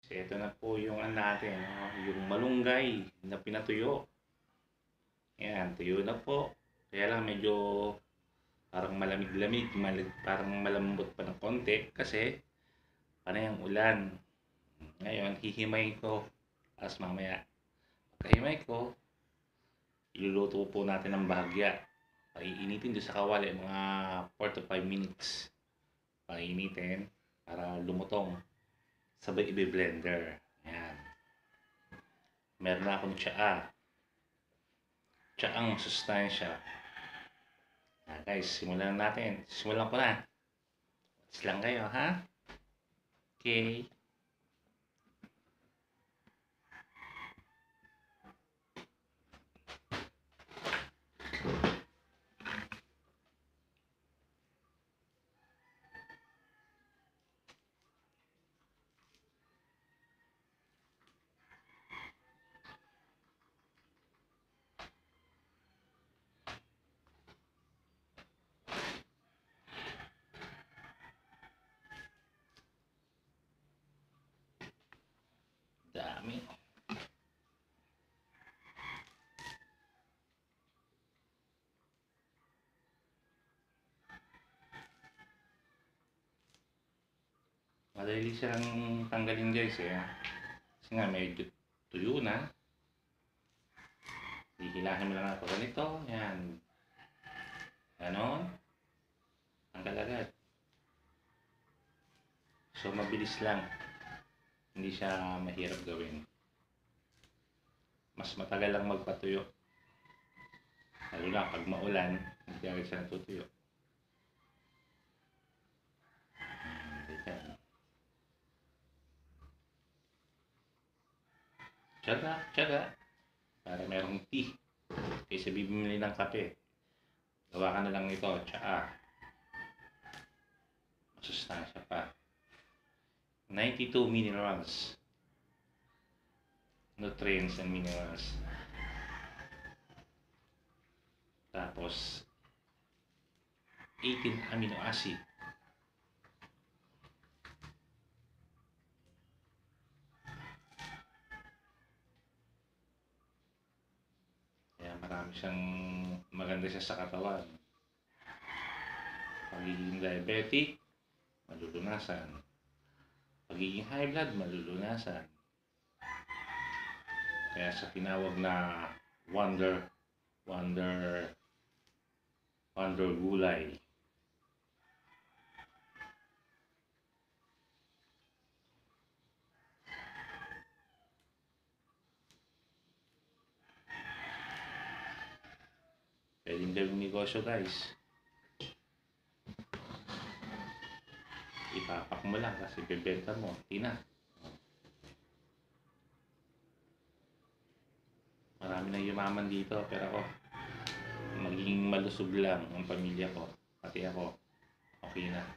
So, ito na po yung ano natin, yung malunggay na pinatuyo. Ayan, tuyo na po. Kaya lang medyo parang malamig-lamig, parang malambot pa ng konti kasi panay ang ulan. Ngayon, hihimayin ko as mamaya. Pagkahimay ko, iluluto po natin ng bahagya. Paiinitin doon sa kawali mga 4 to 5 minutes. Painitin para lumutong. Sabay i-blender. Ayan. Meron na akong tsaa. Tsaang masustansya. Guys, simulan natin. Simulan ko na. Watch lang kayo, ha? Okay. Dami. Madali siyang tanggalin guys eh. Kasi nga medyo tuyo na. Hihilahin mo lang ako ganito. Yan. Ganon. Tanggal agad. So mabilis lang. Hindi siya mahirap gawin. Mas matagal lang magpatuyo. Lalo na pag maulan, hindi agad siya natutuyo. Ganyan. Tsaga, tsaga. Para merong tea. Kaysa bibili ng kape. Gawa ka na lang ito, tsaa. Masustansya pa. 92 minerals. Nutrients and minerals. Tapos, 18 amino acid. Kaya marami siyang maganda siya sa katawan. Pagiging diabetic, malulunasan. Pagiging high blood, malulunasan. Kaya sa tinawag na wonder gulay. Pwedeng gawing negosyo guys. Ipapak mo lang kasi bebenta mo. Tina. Marami na yumaman dito pero ako magiging malusog lang ang pamilya ko. Pati ako. Okay na.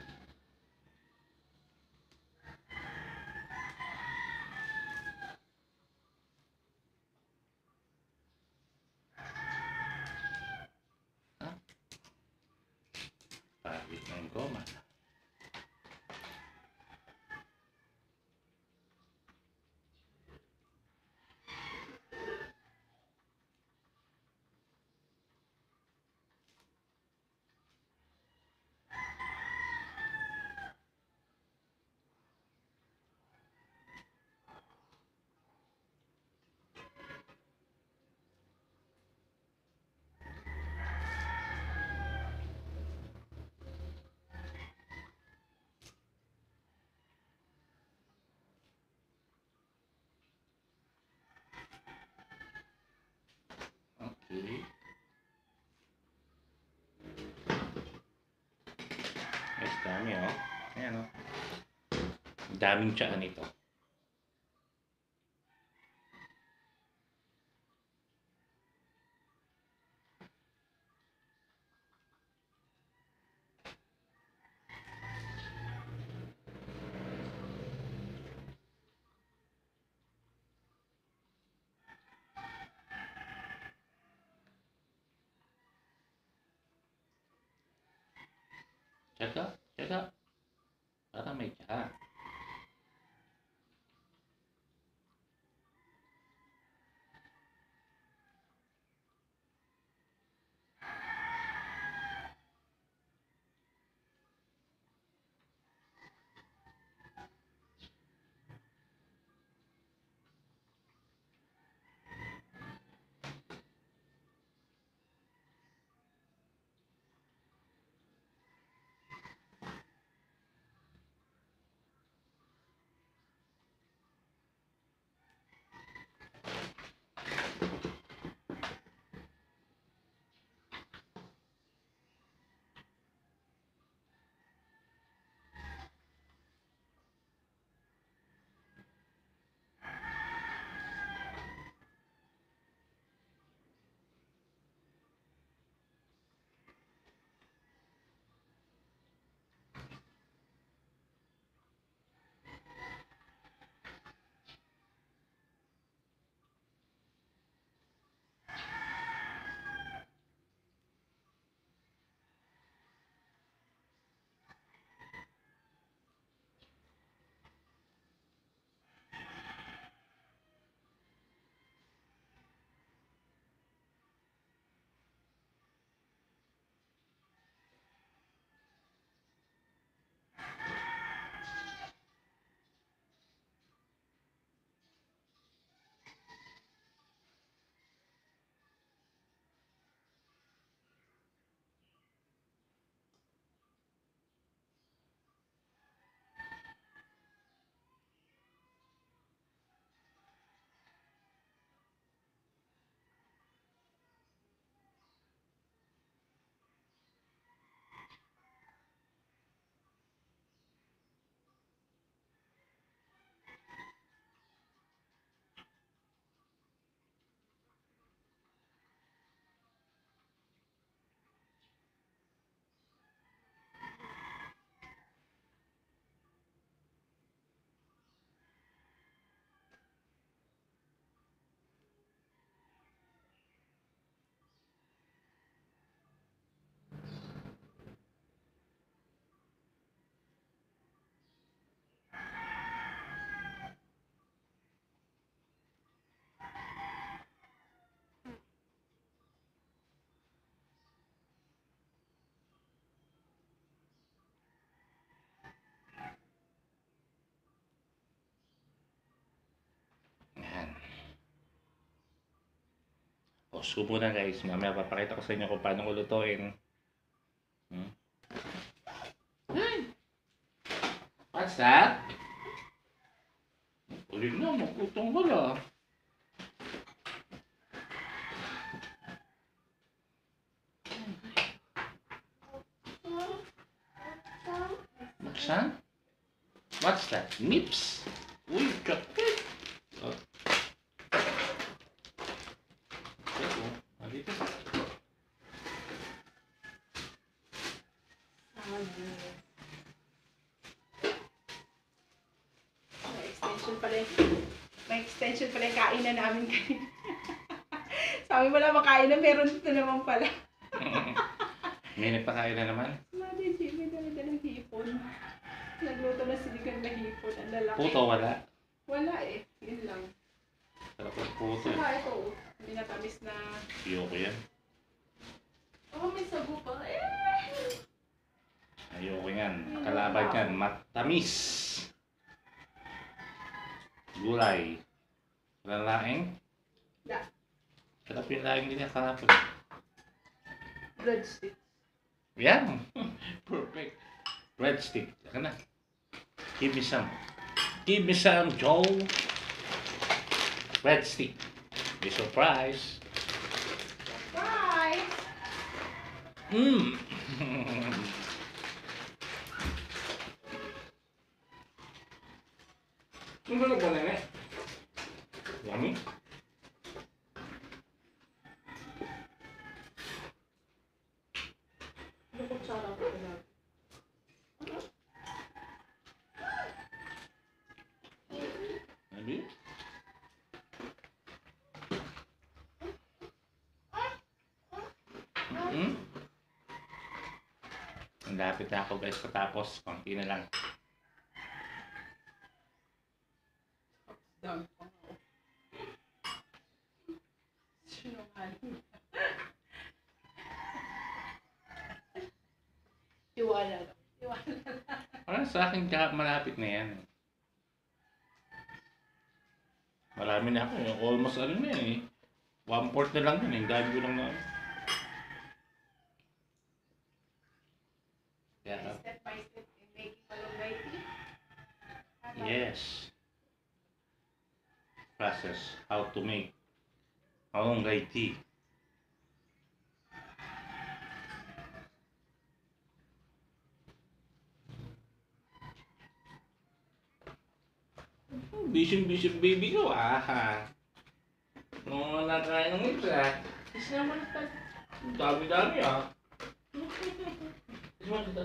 Ha? Pagit na yung goma. Okay. Yes, dami oh. Ayan oh. Daming tsaa nito. Tsaga, tsaga. Para may tsaa. Pause ko muna guys. Mamaya papakita ko sa inyo kung paano ko lutuin. What's that? Ulit na, magutong wala. Maksan? What's that? Nips? Uy, chocolate. Oh. Dito. May extension pala yung kainan namin kanina. Sabi mo lang makain na, meron dito naman pala. May nagpakain na naman. Mami, may dala-dalang hipon. Nagluto na sinigang na hipon. Ang lalaki. Puto wala. Wala eh. Yun lang. Sarap ang puto. Saka ito, hindi natamis na... Ayoko yan. Oh, may sago pa. Ayoko yan. Kalaban yan. Matamis. Gulay. Walang laing? Da. Sarap yung laing nila kahapon. Breadstick. Yan. Perfect. Breadstick. Saka na. Give me some. Give me some, Joe. Breadstick. Be surprised. Bye! Mmm. Ang gano'n ba na Yummy. Ano kung sarap ko na? Maybe? Ang lapit na ako guys patapos. Konti na lang. Dami pa nga. Sinungaling. Tiwala lang. Tiwala lang. Parang sa akin malapit na yan. Marami na ako eh. Almost ano na eh. 1/4 na lang yun eh. Ang dami ko lang na. Yeah. Step by step in making malunggay tea. Yes. Process how to make malunggay tea. Busy baby ko ah. Nung nakain ng isa. Kasi naman ito. Dami ah. Isma kita.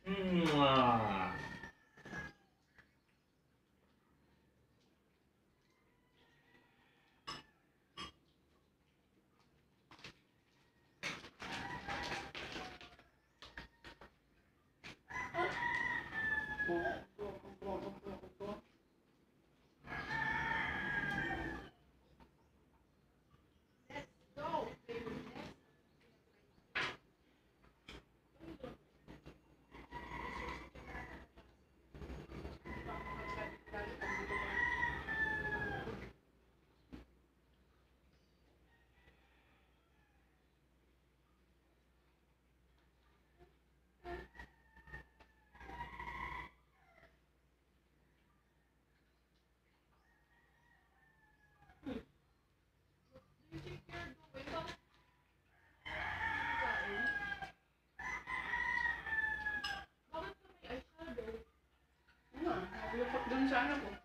Lupot dun sa ano ko.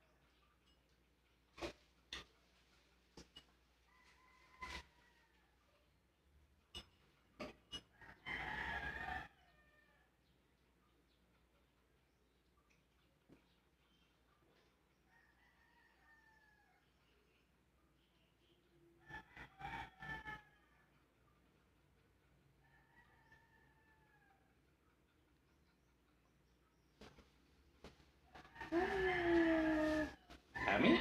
Dami?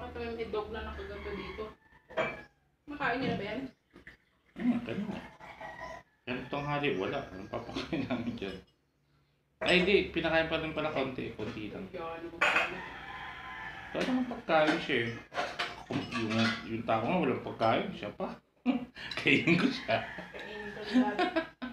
Bakit may dog na nakaganto dito? Makain niyo na ba yan? Kanina. Pero tanghali, wala. Anong papakain namin dyan? Ay, hindi. Pinakain pa rin pala konti. Konti lang. Yan, ano ba pala? Wala naman pagkain siya eh. Yung tao nga walang pagkain. Siya pa. Kainin ko siya. Kainin ko na lang.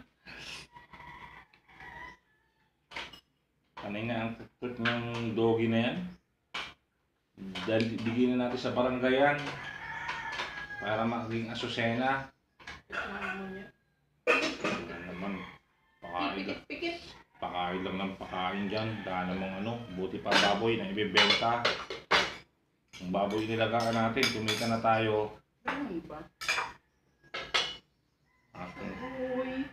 Kanina ang put ng doggy na yan. Dahil bigyan na natin sa barangayan. Para maging asusena. Kasama mo niya. Yan naman. Pakain lang. Pikit-pikit. Pakain lang ng pakain dyan. Dahil namang ano. Buti pa baboy na ibibenta. Ang baboy nilagaan natin. Kumita na tayo. Ganun ba? Uy.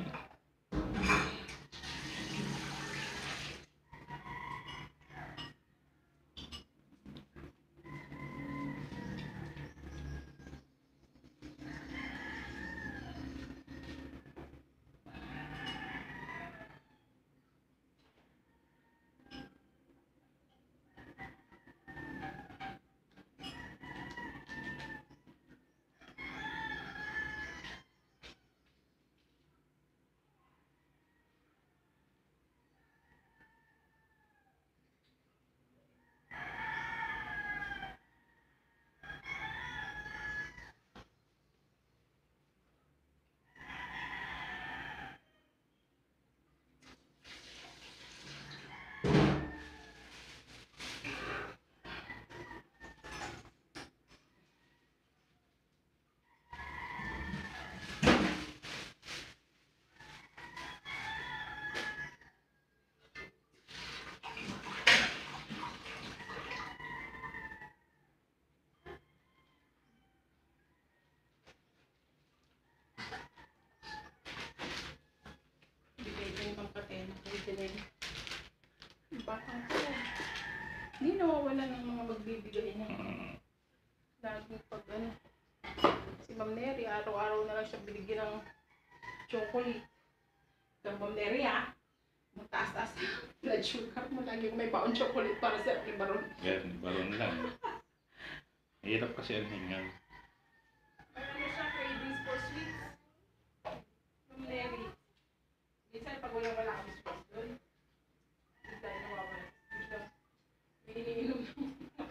Bigay ko yung pampatena kay Janelle. Batang ko. Hindi nawawala ng mga magbibigay niya. Laging pag ano. Si Ma'am Neri, araw-araw na lang siya binigyan ng chocolate. Kaya Ma'am Neri magtaas-taas blood sugar mo. Lagi may baon chocolate para sa libaron. Yan, baron lang. Hirap kasi ang hingal. Ano siya, cravings for sweets. Ma'am Neri. Minsan pag wala kami sweets doon, hindi tayo nawawala. Biglang may iniinom ng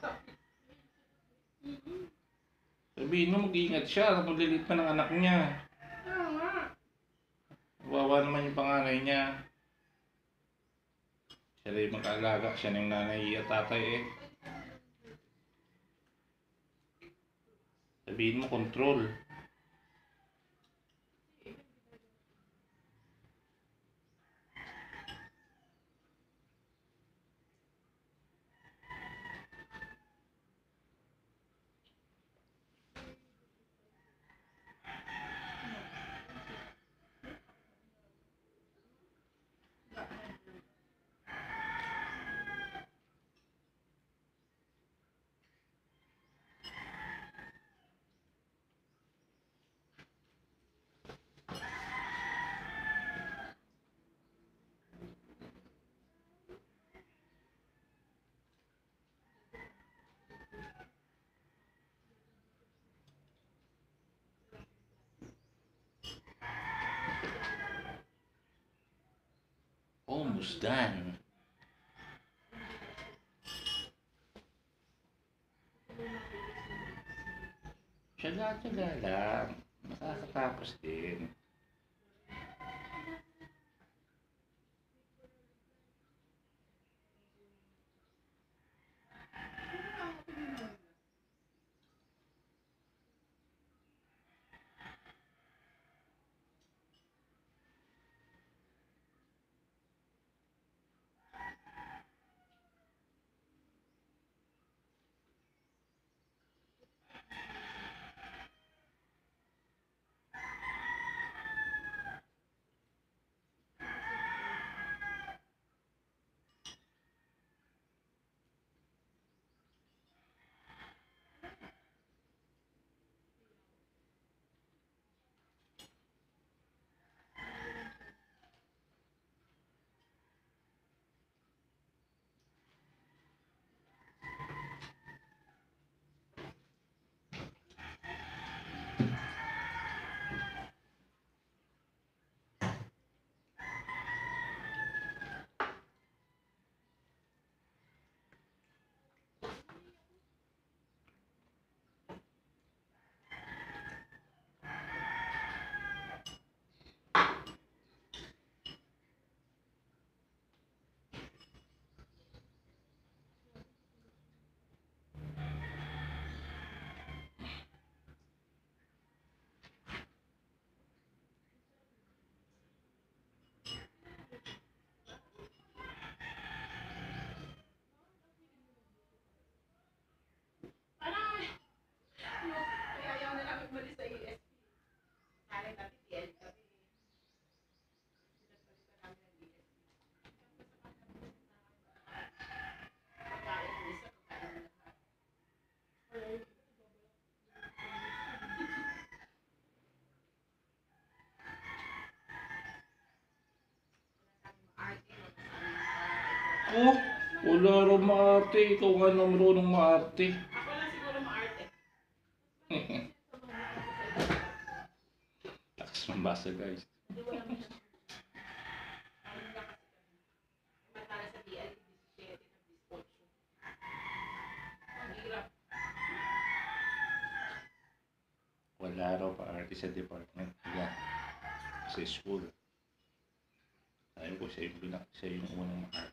Sabihin mo, mag-iingat siya. Maglilit pa ng anak niya. Oo nga. Wawa naman yung panganay niya. Siya na yung mag-aalaga. Siya na yung nanay at tatay eh. Sabihin mo, control. Almost done. Tiyaga-tiyaga lang. Makakatapos din. Oh, wala raw maarte. Ikaw nga na marunong maarte. Ako lang siguro maarte. Lakas mambasa guys. Hindi wala mo siya. Ano nga kasi kami. Matala sa DL, 17 at 18. Ang hirap. Wala raw pa-arte sa department nila. Sa school. Sabi ko siya yung unang ma-arte.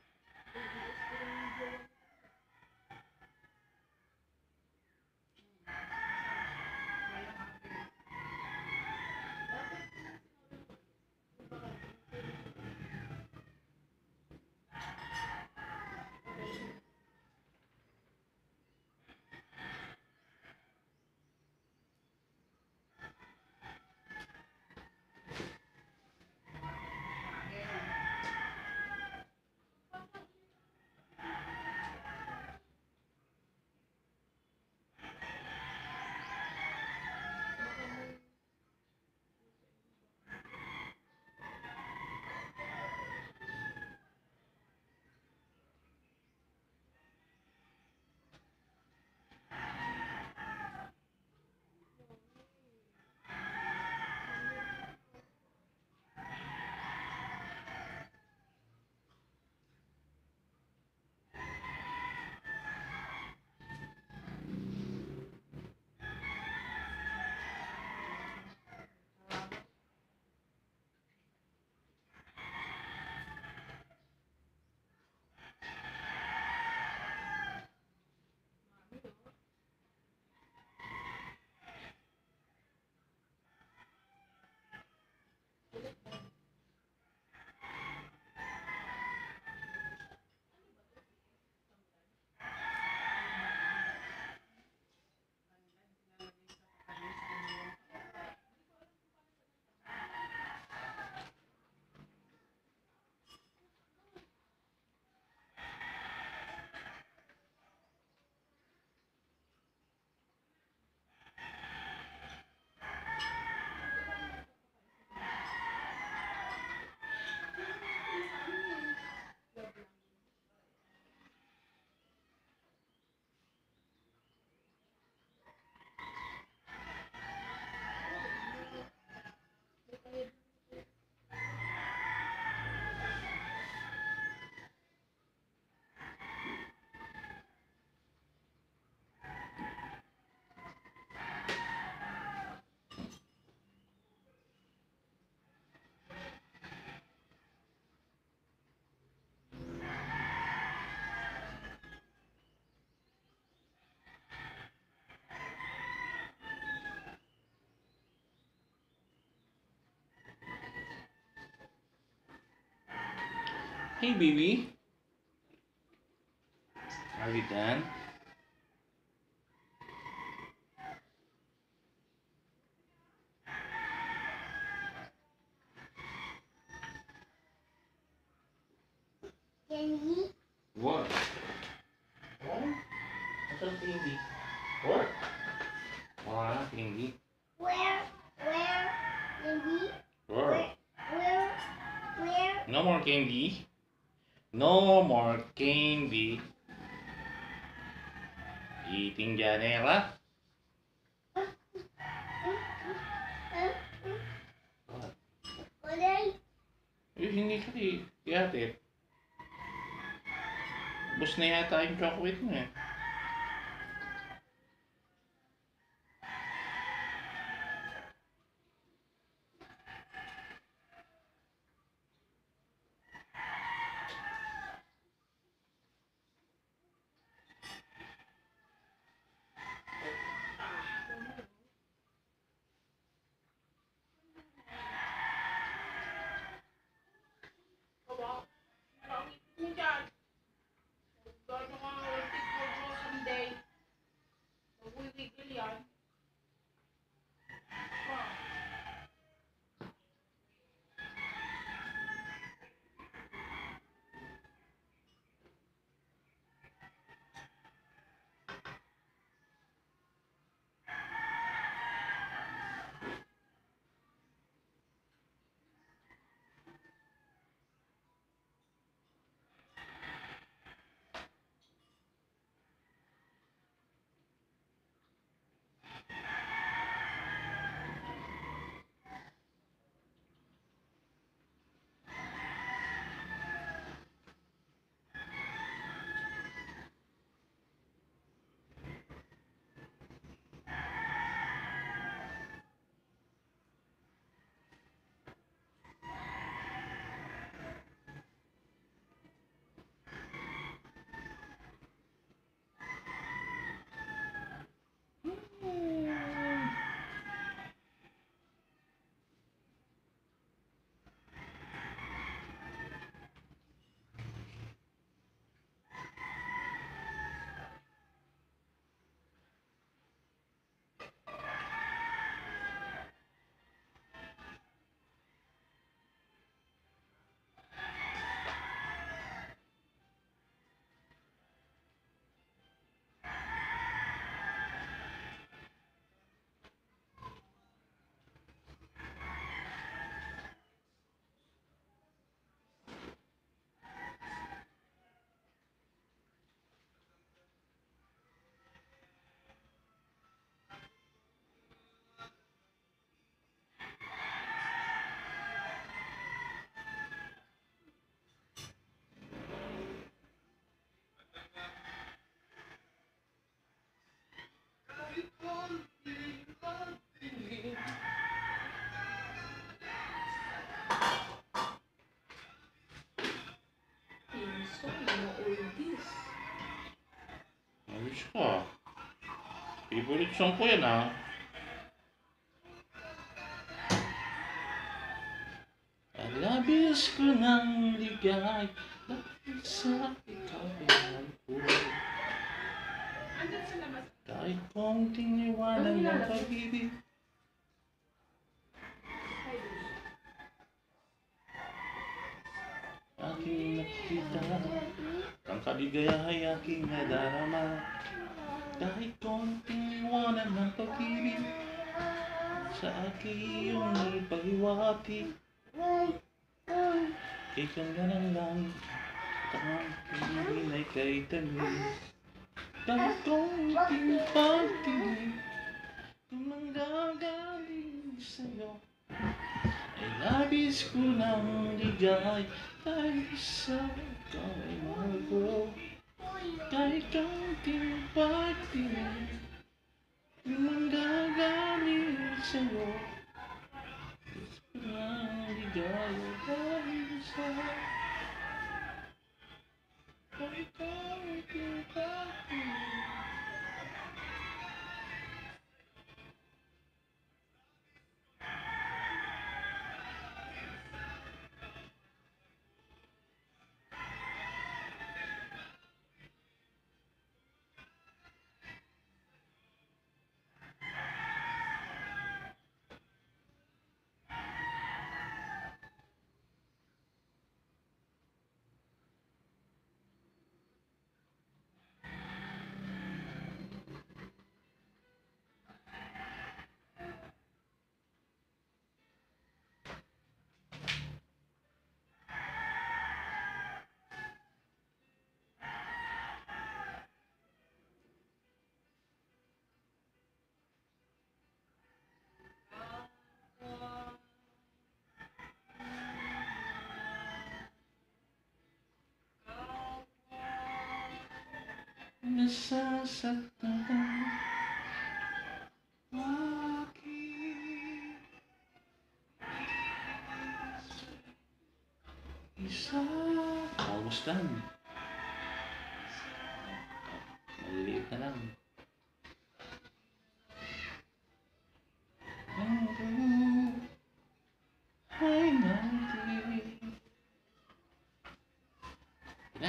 Hey baby. Are you done? Candy? What? Oh? What's up, candy? What? Wala na, candy. Where? Candy? Where? Where? No more candy. No more candy. Eating Janela. What? Kulay? Eh, hindi ka ihatid. Ubus na yata yung chocolate mo eh. Pangit mo dyan. Gano'n nga, ultik mo Favorite song ko yan ah. Labis ko ng ligay dahil sa ikaw ay mahal ko. Andun sa labas. Kahit konting iwanan ng pag-ibig. Aking nakita ang kaligaya ay aking nadarama. Kahit konting iwanan ng pag-ibig sa aking iyong paghiwati. Kay kang ganang lang takang pinay kay tamis. Kahit konting pagtingin kung manggagaling sa'yo ay labis ko ng ligay dahil sa ikaw ay mahal ko. Kahit konting pagtingin kung manggagaling sa'yo ang ligay dahil sa kahit konting pagtingin. Nasasaktan aking isa. Almost done. Maliliit na lang. Ay natin. Na.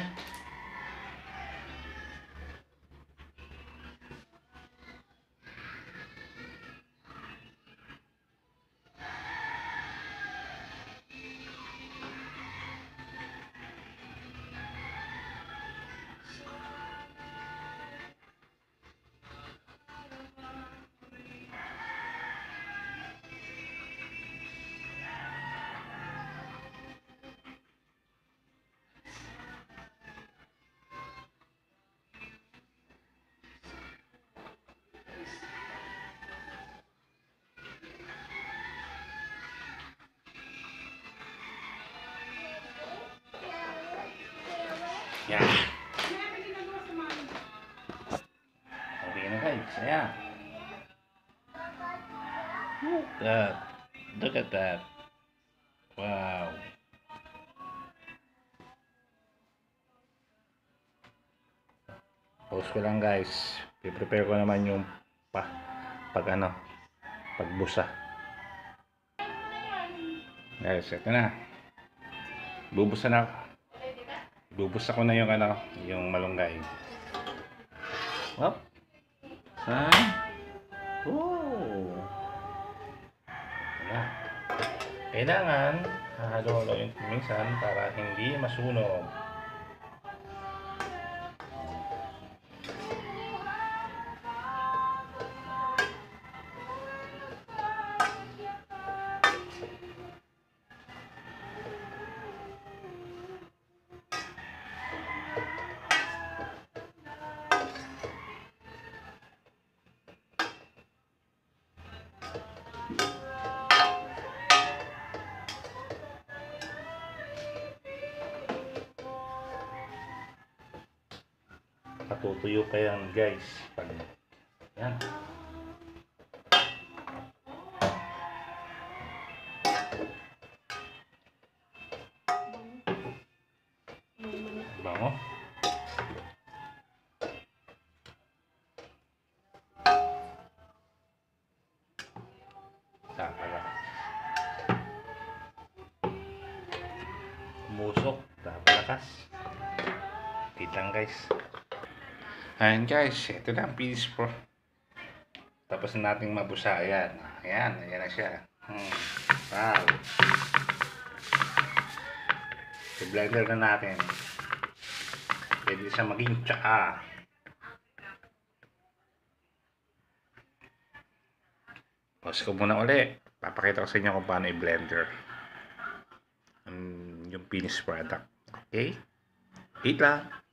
Yan. Marami ginagawa sa mami. Okay na guys. Ayan. Look at that. Look at that. Wow. Pause ko lang guys. I-prepare ko naman yung pagbusa. Guys, ito na. Bubusa na. Bubusa ko na yung malunggay. Hop. Saan? Oh. Ayan. Kailangan hahalo-halo yung minsan para hindi masunog. Patutuyo pa yan guys. Yan. Bango. usok. Napalakas. Wait lang guys. Ayan guys, ito na ang piece pro. Tapos na nating mabusa. Ayan. Ayan na siya. Wow. I-blender na natin. Pwede siya maging tsaa. Pause ko muna uli. Papakita ko sa inyo kung paano i-blender yung finished product. Okay? Wait lang.